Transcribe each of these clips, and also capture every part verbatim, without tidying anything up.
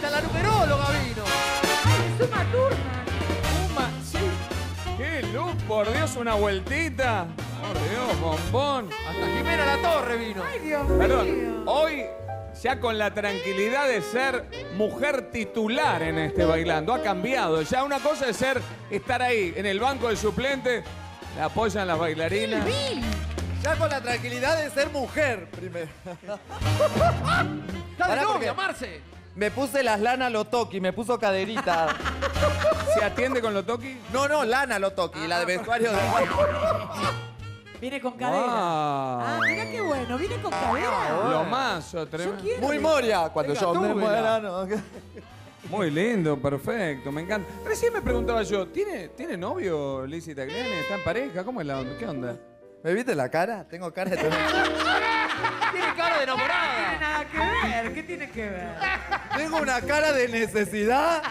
Hasta la numeróloga vino. Es Uma Thurman. Uma, sí. ¡Qué luz, por Dios! Una vueltita. Por Dios, bombón. Hasta Jimena La Torre vino. Ay, Dios Perdón, mío. hoy ya con la tranquilidad de ser mujer titular en este Bailando, ha cambiado. Ya una cosa es ser, estar ahí en el banco del suplente, la apoyan las bailarinas. Ya con la tranquilidad de ser mujer, primero. Está de Pará, novia, porque- Marce. Me puse las lana Lotoki, me puso caderita. ¿Se atiende con lo toqui? No, no, lana Lotoki, la de vestuario de... Viene con cadera. Wow. Ah, mira qué bueno, viene con cadera. Lo más, Yo tremendo. quiero. Muy Moria, cuando Venga, yo me tú, muera, no. Muy lindo, perfecto, me encanta. Recién me preguntaba yo, ¿tiene, ¿tiene novio Lizzy Tagliani? ¿Está en pareja? ¿Cómo es la onda? ¿Qué onda? ¿Me viste la cara? Tengo cara de... Tiene cara de No tiene enamorada. nada que ver. ¿Qué tiene que ver? Tengo una cara de necesidad.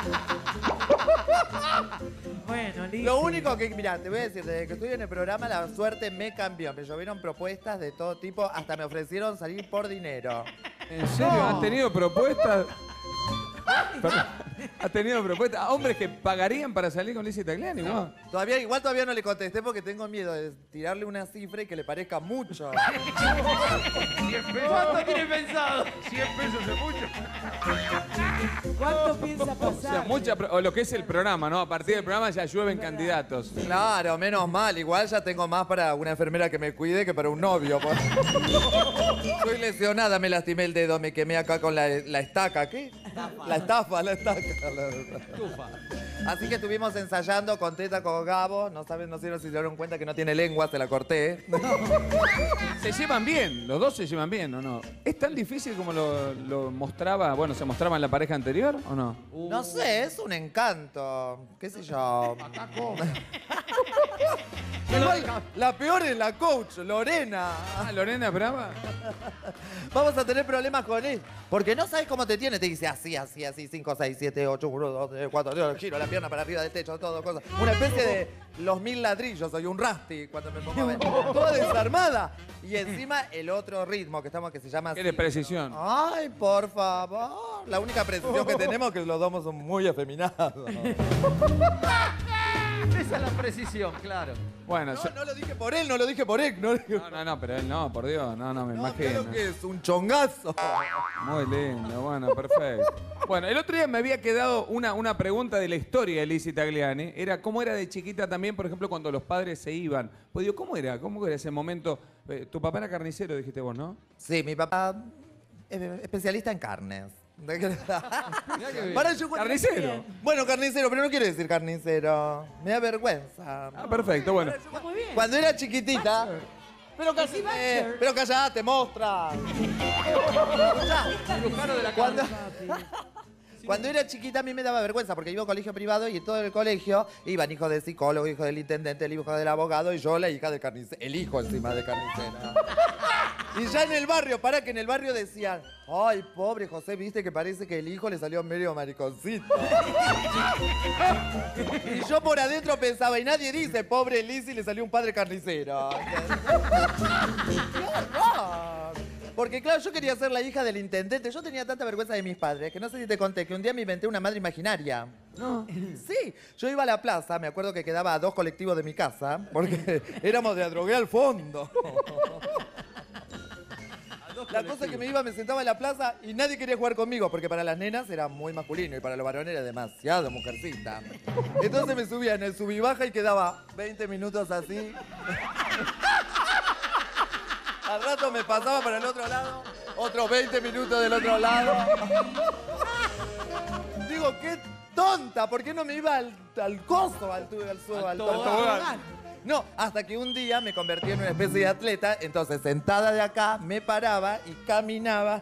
Bueno, Lizzy. Lo único que, mira, te voy a decir, desde que estoy en el programa la suerte me cambió. Me llovieron propuestas de todo tipo, hasta me ofrecieron salir por dinero. ¿En serio? ¿Han tenido propuestas? Perdón. ¿Ha tenido propuestas? ¿A hombres que pagarían para salir con Lizzy Tagliani? Guau. Todavía, igual todavía no le contesté porque tengo miedo de tirarle una cifra y que le parezca mucho. ¿Cuánto tiene pensado? cien pesos es mucho. ¿Cuánto piensa O sea, pasar? mucha, pro- o lo que es el programa, ¿no? A partir del programa ya llueven candidatos. Claro, menos mal. Igual ya tengo más para una enfermera que me cuide que para un novio. pues. Estoy lesionada, me lastimé el dedo, me quemé acá con la, la estaca. ¿Qué? La estafa, la estaca. La- Así que estuvimos ensayando con Teta, con Gabo. No saben, no sé si se dieron cuenta que no tiene lengua, se la corté. Se llevan bien, los dos se llevan bien, ¿o no? ¿Es tan difícil como lo, lo mostraba, bueno, se mostraba en la pareja anterior, o no? No sé, es un encanto. ¿Qué sé yo? Igual, la peor es la coach, Lorena. Ah, Lorena Brava. Vamos a tener problemas con él. Porque no sabes cómo te tiene. Te dice así, así, así, cinco, seis, siete, ocho, uno, dos, tres, cuatro, giro la pierna para arriba del techo, todo, cosas. Una especie de los mil ladrillos, soy un Rusty cuando me pongo a ver. Toda desarmada. Y encima el otro ritmo que estamos que se llama Qué así. de precisión. Ay, por favor. La única precisión que tenemos es que los dos son muy afeminados. Esa es la precisión, claro. Bueno, No, yo- no lo dije por él, no lo dije por él. No, no, no, no, pero él no, por Dios, no, no, me no, imagino. creo que es un chongazo. Muy lindo, bueno, perfecto. Bueno, el otro día me había quedado una, una pregunta de la historia de Lizzy Tagliani. Era cómo era de chiquita también, por ejemplo, cuando los padres se iban. Pues digo, ¿cómo era? ¿Cómo era ese momento? Eh, tu papá era carnicero, dijiste vos, ¿no? Sí, mi papá es especialista en carnes. Para yo- Carnicero. Bueno, carnicero, pero no quiero decir carnicero. Me da vergüenza. Ah, perfecto, bueno. Está muy bien. Cuando era chiquitita. Pero Decí callate, Butcher. pero callate, mostra. Cirujano de la Cuando, Papi. cuando era chiquita a mí me daba vergüenza porque iba a un colegio privado y en todo el colegio iban hijos del psicólogo, hijos del intendente, el hijo del abogado y yo la hija de carnicero, el hijo encima de carnicera. Y ya en el barrio, para que en el barrio decían, ay, pobre José, viste que parece que el hijo le salió medio mariconcito. Y yo por adentro pensaba, y nadie dice, pobre Lizzy le salió un padre carnicero. ¡Qué horror! Porque claro, yo quería ser la hija del intendente. Yo tenía tanta vergüenza de mis padres que no sé si te conté que un día me inventé una madre imaginaria. No. Sí, yo iba a la plaza, me acuerdo que quedaba a dos colectivos de mi casa, porque éramos de Adrogué al fondo. La cosa es que me iba, me sentaba en la plaza y nadie quería jugar conmigo, porque para las nenas era muy masculino y para los varones era demasiado mujercita. Entonces me subía en el sub y baja y quedaba veinte minutos así. Al rato me pasaba para el otro lado, otros veinte minutos del otro lado. Digo, qué tonta, ¿por qué no me iba al, al coso, al, tu- al, su- al tobogán? No, hasta que un día me convertí en una especie de atleta, entonces sentada de acá, me paraba y caminaba.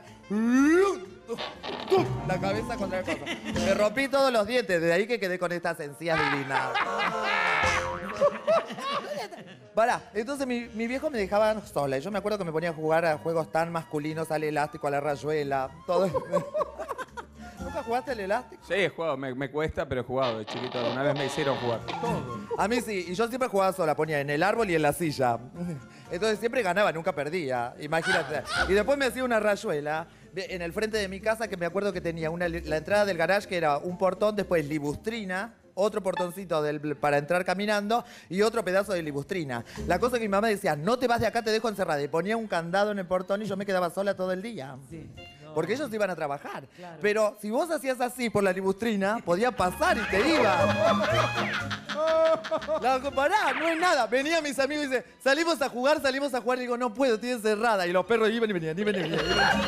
La cabeza contra el coso. Me rompí todos los dientes, desde ahí que quedé con estas encías divinas. Pará, entonces mi, mi viejo me dejaba sola y yo me acuerdo que me ponía a jugar a juegos tan masculinos, al elástico, a la rayuela, todo. ¿Nunca jugaste al elástico? Sí, he jugado, me, me cuesta, pero he jugado de chiquito. Una vez me hicieron jugar. A mí sí, y yo siempre jugaba sola, ponía en el árbol y en la silla. Entonces siempre ganaba, nunca perdía, imagínate. Y después me hacía una rayuela en el frente de mi casa, que me acuerdo que tenía una, la entrada del garage, que era un portón, después libustrina, otro portoncito del, para entrar caminando y otro pedazo de libustrina. La cosa que mi mamá decía, no te vas de acá, te dejo encerrada. Y ponía un candado en el portón y yo me quedaba sola todo el día. Sí. No. Porque ellos iban a trabajar. Claro. Pero si vos hacías así por la libustrina, podía pasar y te iba. La, pará, no es nada. Venían mis amigos y dicen, salimos a jugar, salimos a jugar. Y digo, no puedo, estoy encerrada. Y los perros iban y venían, iban y venían. Iban y venían.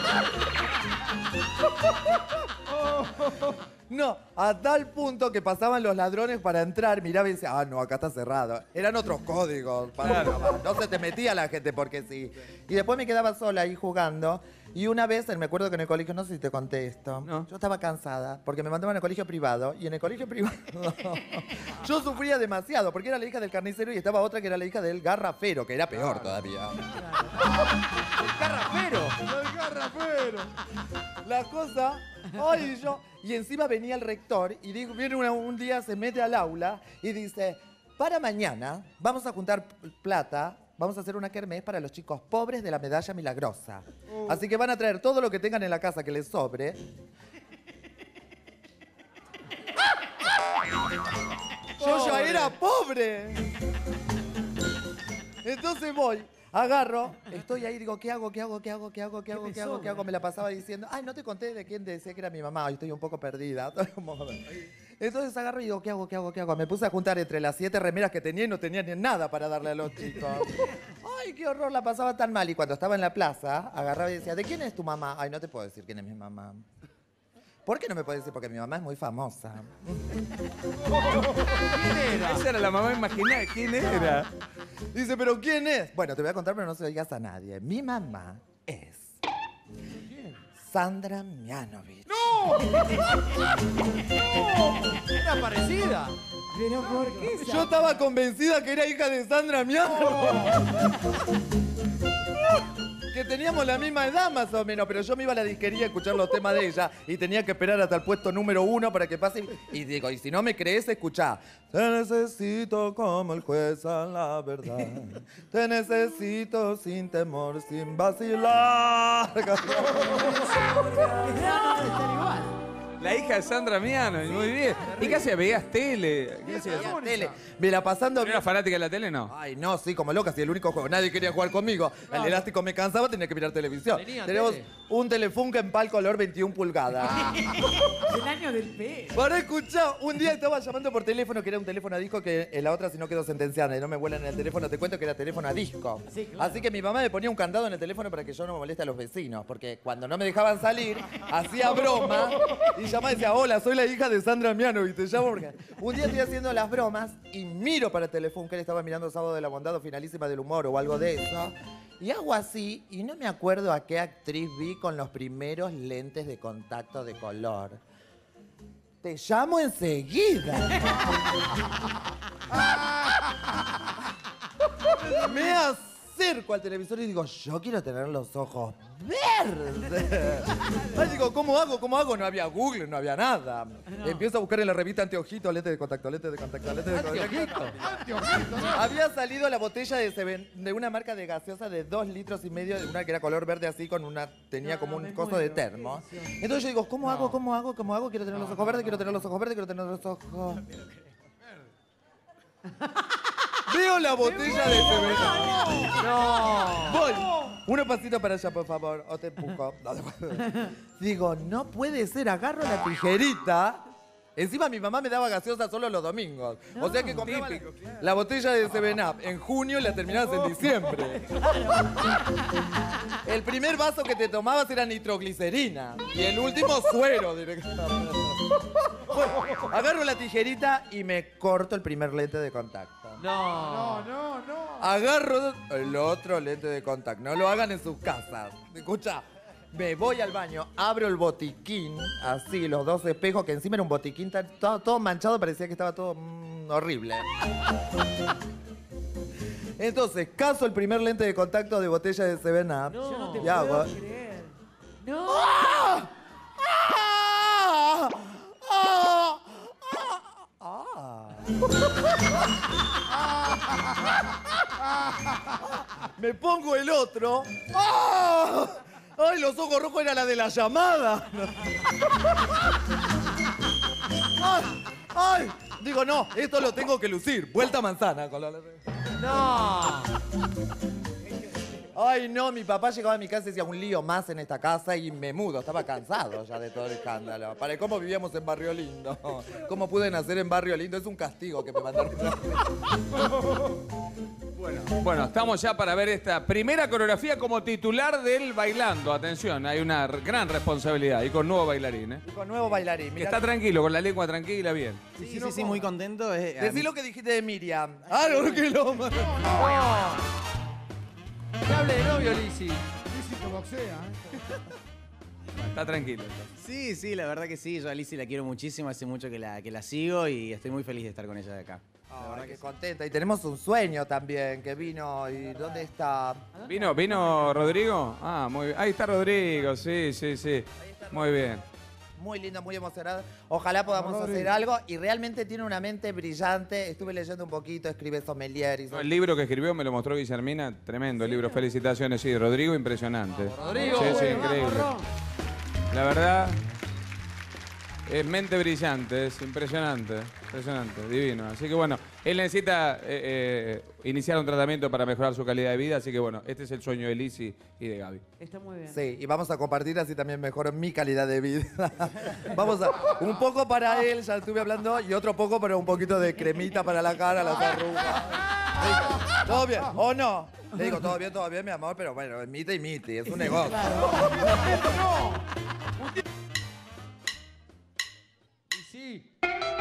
No, a tal punto que pasaban los ladrones para entrar, miraba y decía, ah, no, acá está cerrado. Eran otros códigos. Para no se te metía la gente porque sí. Y después me quedaba sola ahí jugando. Y una vez, me acuerdo que en el colegio, no sé si te conté esto, No. yo estaba cansada porque me mandaban al colegio privado. Y en el colegio privado yo sufría demasiado porque era la hija del carnicero y estaba otra que era la hija del garrafero, que era peor todavía. El garrafero. El garrafero. La cosa, ay, yo. Y encima venía el rector y dijo, viene una- un día, se mete al aula y dice, para mañana vamos a juntar plata, vamos a hacer una kermés para los chicos pobres de la medalla milagrosa. Así que van a traer todo lo que tengan en la casa que les sobre. Yo ya era pobre. Entonces voy, agarro, estoy ahí, digo, ¿qué hago, qué hago, qué hago, qué hago, qué hago, me qué hago, qué sobra? hago? Me la pasaba diciendo, ay, no te conté de quién decía que era mi mamá, hoy estoy un poco perdida. Entonces agarro y digo, ¿qué hago, qué hago, qué hago? Me puse a juntar entre las siete remeras que tenía y no tenía ni nada para darle a los chicos. Ay, qué horror, la pasaba tan mal. Y cuando estaba en la plaza, agarraba y decía, ¿de quién es tu mamá? Ay, no te puedo decir quién es mi mamá. ¿Por qué no me puedes decir? Porque mi mamá es muy famosa. ¿Quién era? Esa era la mamá imaginaria. ¿Quién era? Dice, ¿pero quién es? Bueno, te voy a contar, pero no se lo digas a nadie. Mi mamá es Sandra Mianovich. Era parecida. ¿Pero por qué? Yo estaba convencida que era hija de Sandra Mianovich. Que teníamos la misma edad más o menos, pero yo me iba a la disquería a escuchar los temas de ella y tenía que esperar hasta el puesto número uno para que pase. Y digo, y si no me crees, escuchá. Te necesito como el juez a la verdad. Te necesito sin temor, sin vacilar. La hija de Sandra Miano, muy bien. ¿Y qué hacías? ¿Veías tele? ¿Qué hacías? Veía tele. Me la pasando ¿Era fanática de la tele? No. Ay, no, sí, como loca, si el único juego, nadie quería jugar conmigo. El elástico me cansaba, tenía que mirar televisión. Tenía Tenemos tele. un Telefunken color veintiuna pulgadas. El año del pez. Para escuchar, un día estaba llamando por teléfono, que era un teléfono a disco, que en la otra si no quedó sentenciada y no me vuelan en el teléfono, te cuento que era teléfono a disco. Sí, claro. Así que mi mamá me ponía un candado en el teléfono para que yo no me moleste a los vecinos, porque cuando no me dejaban salir, hacía broma y llamaba y decía, hola, soy la hija de Sandra Miano y te llamo porque... Un día estoy haciendo las bromas y miro para el teléfono, que él estaba mirando Sábado de la Bondad o Finalísima del Humor o algo de eso, y hago así y no me acuerdo a qué actriz vi con los primeros lentes de contacto de color. Te llamo enseguida. Me acerco al televisor y digo, yo quiero tener los ojos verdes. Ay, digo, ¿cómo hago? ¿Cómo hago? No había Google, no había nada. Empiezo a buscar en la revista anteojito, lente de contacto, lente de contacto, lente de contacto. Había salido la botella de, Seven- de una marca de gaseosa de dos litros y medio, de una que era color verde así, con una, tenía No, como un me coso muero. de termo. Entonces yo digo, ¿cómo hago? ¿Cómo hago? ¿Cómo hago? Quiero tener los ojos verdes, quiero tener los ojos verdes, quiero tener los ojos... Veo la botella de Seven Up. No. Voy. Uno pasito para allá, por favor. O te empujo. No, no. Digo, no puede ser. Agarro la tijerita. Encima mi mamá me daba gaseosa solo los domingos. O sea que compraba la, la botella de Seven Up en junio y la terminabas en diciembre. El primer vaso que te tomabas era nitroglicerina. Y el último suero directamente. Bueno, agarro la tijerita y me corto el primer lente de contacto. No. No, no. Agarro el otro lente de contacto. No lo hagan en sus casas. Escucha, me voy al baño, abro el botiquín, así, los dos espejos, que encima era un botiquín tan- todo, todo manchado, parecía que estaba todo mm, horrible. Entonces, caso el primer lente de contacto de botella de Seven Up. Yo no te y puedo hago- creer. No. ¡Ah! ¡Ah! ¡Ah! ¡Ah! Me pongo el otro. ¡Ah! ¡Ay, los ojos rojos era la de la llamada! ¡Ay! ¡Ay! Digo, no, esto lo tengo que lucir. Vuelta manzana. Con la... No. Ay, no, mi papá llegaba a mi casa y decía un lío más en esta casa y me mudo. Estaba cansado ya de todo el escándalo. Para cómo vivíamos en Barrio Lindo. ¿Cómo pude nacer en Barrio Lindo? Es un castigo que me mandaron. Bueno, bueno, estamos ya para ver esta primera coreografía como titular del Bailando. Atención, hay una gran responsabilidad y con nuevo bailarín, ¿eh? Y con nuevo bailarín. Que Mirá, está tranquilo, con la lengua tranquila, bien. Sí, sí, sí, sí, muy contento. eh, a decí mí- lo que dijiste de Miriam. Ah, no, que no. Que hable de novio, Lizzy. Lizzy que boxea, ¿eh? Está tranquilo. está. Sí, sí, la verdad que sí. Yo a Lizzy la quiero muchísimo, hace mucho que la, que la sigo y estoy muy feliz de estar con ella de acá. La verdad que contenta. Y tenemos un sueño también que vino. ¿Y dónde está? ¿Vino, vino Rodrigo? Ah, muy bien. Ahí está Rodrigo, sí, sí, sí. Muy bien. Muy lindo, muy emocionado. Ojalá podamos Rodri. hacer algo. Y realmente tiene una mente brillante. Estuve leyendo un poquito, escribe sommelier. Y No, el libro que escribió me lo mostró Guillermina, tremendo el libro, felicitaciones, sí, Rodrigo, impresionante. Rodrigo. Sí, sí, Bueno, increíble. La verdad, es mente brillante, es impresionante, impresionante, divino. Así que bueno, él necesita eh, eh, iniciar un tratamiento para mejorar su calidad de vida, así que bueno, este es el sueño de Lizzy y de Gaby. Está muy bien. Sí, y vamos a compartir así también mejoro mi calidad de vida. Vamos a, un poco para él, ya estuve hablando, y otro poco para un poquito de cremita para la cara, las arrugas. Le digo, ¿todo bien? ¿O no? Le digo, todo bien, todo bien, mi amor, pero bueno, mite y mite, es un negocio. Y sí.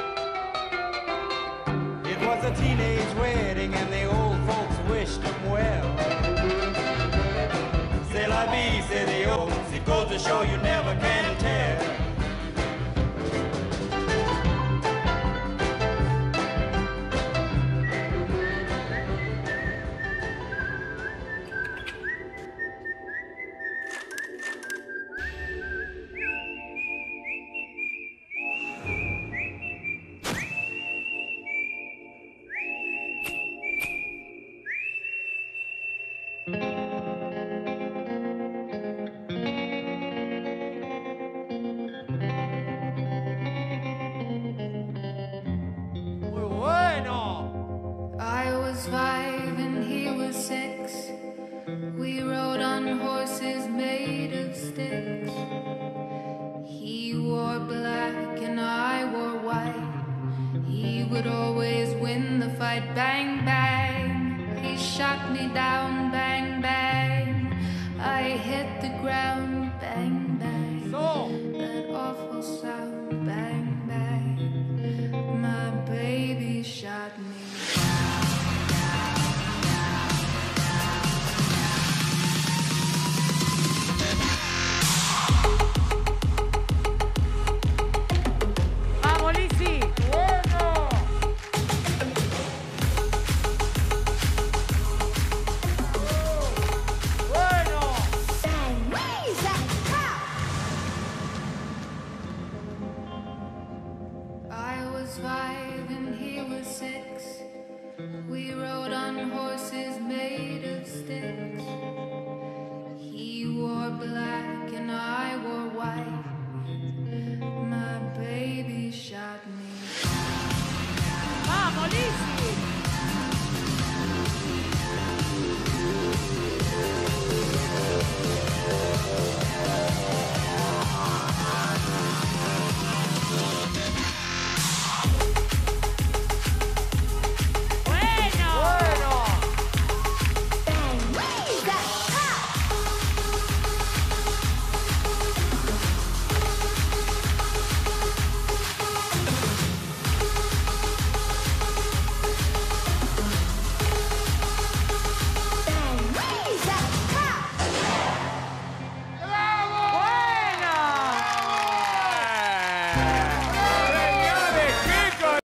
It was a teenage wedding and the old folks wished him well. C'est la vie, say the old, it goes to show you never can tell. Muy bueno. I was five and he was six. We rode on horses made of sticks. He wore black and I wore white. He would always win the fight. Bang, bang. He shot me down. Bang, bang. I hit the ground. Bang, bang. So. That awful sound. Bang, bang. My baby shot me. ¡Vamos, Lizzy! Bueno. Bueno. I was five and he was six. We rode on horses made of sticks.